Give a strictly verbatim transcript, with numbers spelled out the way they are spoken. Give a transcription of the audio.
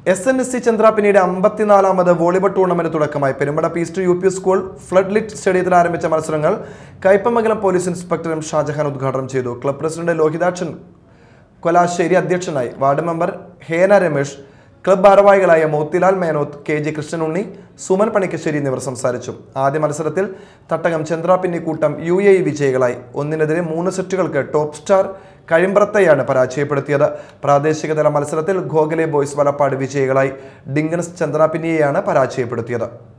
S N S C ചന്ദ്രാപിന്നിയുടെ അമ്പത്തിനാലാമത് volleyball tournament തുടക്കമായി. പെരുമ്പട പീസ്റ്റ് U P school floodlit സ്റ്റേഡിയത്തിൽ ആരംഭിച്ച മത്സരങ്ങൾ Kaipamangalam police inspector M Shajahan ഉദ്ഘാടനം ചെയ്തു. ക്ലബ് പ്രസിഡന്റ് ലോഹിതാക്ഷൻ കൊലാശ്ശേരി അധ്യക്ഷനായി. Ward member Hena Ramesh, club ഭാരവാഹികളായ മോത്തിലാൽ മേനോത്ത്, കെ ജി കൃഷ്ണനുണ്ണി, സുമൻ പണിക്കശ്ശേരി എന്നിവർ സംസാരിച്ചു. ആദ്യ മത്സരത്തിൽ തട്ടകം ചന്ദ്രാപിന്നി കൂട്ടം യു എ ഇ വിജയികളായി. ഒന്നിനെതിരെ മൂന്ന് സെറ്റുകൾക്ക് ടോപ്പ് സ്റ്റാർ കഴിമ്പ്രത്തെയാണ് പരാജയപ്പെടുത്തിയത്. പ്രാദേശികതല മത്സരത്തിൽ ഗോഖലെ ബോയ്സ് വലപ്പാട് വിജയികളായി. ഡിങ്കൻസ് ചന്ദ്രാപിന്നിയെയാണ് പരാജയപ്പെടുത്തിയത്.